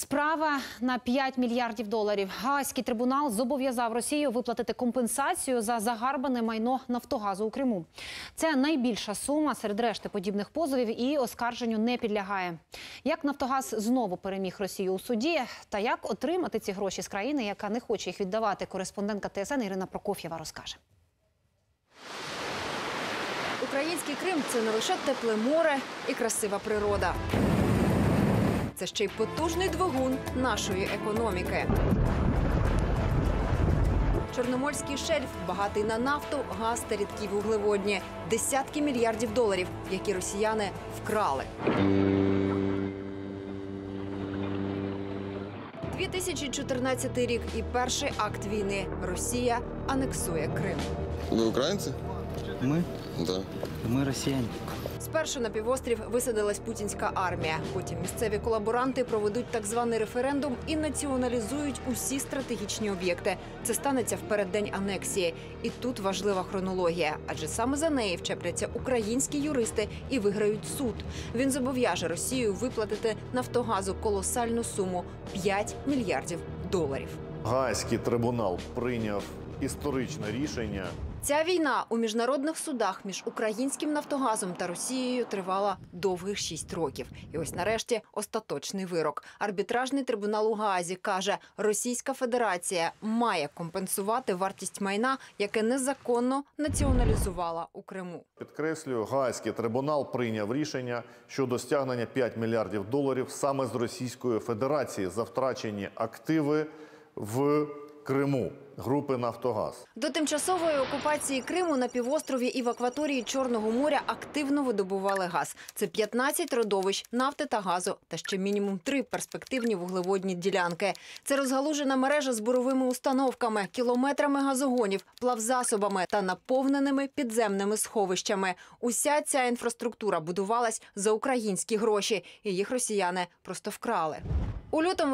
Справа на 5 мільярдів доларів. Гаазький трибунал зобов'язав Росію виплатити компенсацію за загарбане майно «Нафтогазу» у Криму. Це найбільша сума серед решти подібних позовів і оскарженню не підлягає. Як «Нафтогаз» знову переміг Росію у суді та як отримати ці гроші з країни, яка не хоче їх віддавати, кореспондентка ТСН Ірина Прокоф'єва розкаже. Український Крим – це не лише тепле море і красива природа. Це ще й потужний двигун нашої економіки. Чорноморський шельф багатий на нафту, газ та рідкі вуглеводні. Десятки мільярдів доларів, які росіяни вкрали. 2014 рік і перший акт війни. Росія анексує Крим. Ви українці? Ми? Да. Ми росіяни. Спершу на півострів висадилась путінська армія. Потім місцеві колаборанти проведуть так званий референдум і націоналізують усі стратегічні об'єкти. Це станеться в переддень анексії. І тут важлива хронологія, адже саме за неї вчепляться українські юристи і виграють суд. Він зобов'яже Росію виплатити «Нафтогазу» колосальну суму – 5 мільярдів доларів. Гаазький трибунал прийняв історичне рішення. Ця війна у міжнародних судах між українським «Нафтогазом» та Росією тривала довгих 6 років. І ось нарешті остаточний вирок. Арбітражний трибунал у Гаазі каже, Російська Федерація має компенсувати вартість майна, яке незаконно націоналізувала у Криму. Підкреслюю, Гаазький трибунал прийняв рішення щодо стягнення 5 мільярдів доларів саме з Російської Федерації за втрачені активи в Криму групи «Нафтогаз». До тимчасової окупації Криму на півострові і в акваторії Чорного моря активно видобували газ. Це 15 родовищ нафти та газу та ще мінімум 3 перспективні вуглеводні ділянки. Це розгалужена мережа з буровими установками, кілометрами газогонів, плавзасобами та наповненими підземними сховищами. Уся ця інфраструктура будувалась за українські гроші, і їх росіяни просто вкрали. У лютому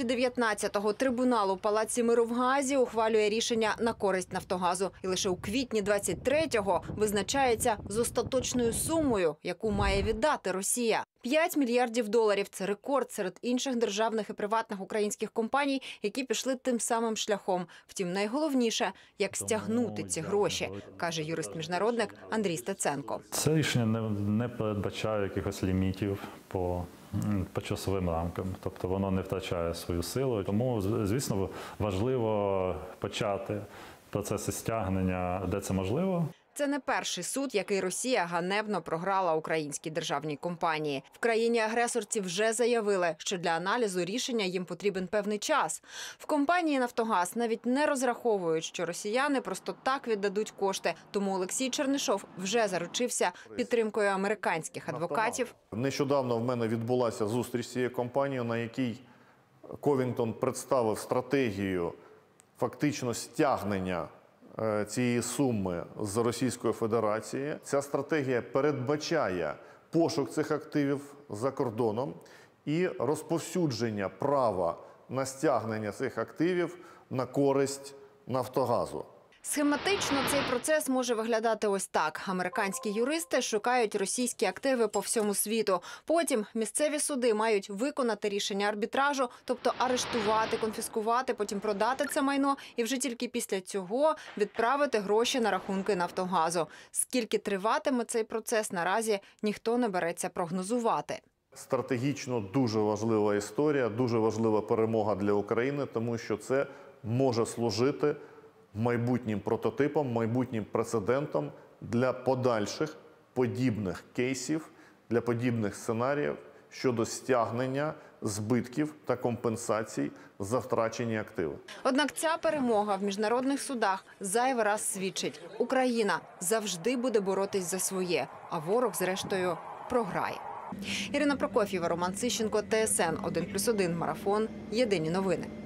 2019-го трибунал у Палаці миру в Гаазі ухвалює рішення на користь «Нафтогазу». І лише у квітні 23-го визначається з остаточною сумою, яку має віддати Росія. 5 мільярдів доларів – це рекорд серед інших державних і приватних українських компаній, які пішли тим самим шляхом. Втім, найголовніше – як стягнути ці гроші, каже юрист-міжнародник Андрій Стеценко. Це рішення не передбачає якихось лімітів по часовим рамкам, тобто воно не втрачає свою силу. Тому, звісно, важливо почати процеси стягнення, де це можливо. Це не перший суд, який Росія ганебно програла українській державній компанії. В країні-агресорці вже заявили, що для аналізу рішення їм потрібен певний час. В компанії «Нафтогаз» навіть не розраховують, що росіяни просто так віддадуть кошти. Тому Олексій Чернишов вже заручився підтримкою американських адвокатів. Нещодавно в мене відбулася зустріч з цією компанією, на якій Ковінгтон представив стратегію фактично стягнення цієї суми з Російської Федерації. Ця стратегія передбачає пошук цих активів за кордоном і розповсюдження права на стягнення цих активів на користь «Нафтогазу». Схематично цей процес може виглядати ось так. Американські юристи шукають російські активи по всьому світу. Потім місцеві суди мають виконати рішення арбітражу, тобто арештувати, конфіскувати, потім продати це майно і вже тільки після цього відправити гроші на рахунки «Нафтогазу». Скільки триватиме цей процес, наразі ніхто не береться прогнозувати. Стратегічно дуже важлива історія, дуже важлива перемога для України, тому що це може служити майбутнім прототипом, майбутнім прецедентом для подальших подібних кейсів, для подібних сценаріїв щодо стягнення збитків та компенсацій за втрачені активи. Однак ця перемога в міжнародних судах зайвий раз свідчить – Україна завжди буде боротись за своє, а ворог, зрештою, програє. Ірина Прокоф'єва, Роман Сищенко, ТСН 1+1, Марафон. Єдині новини.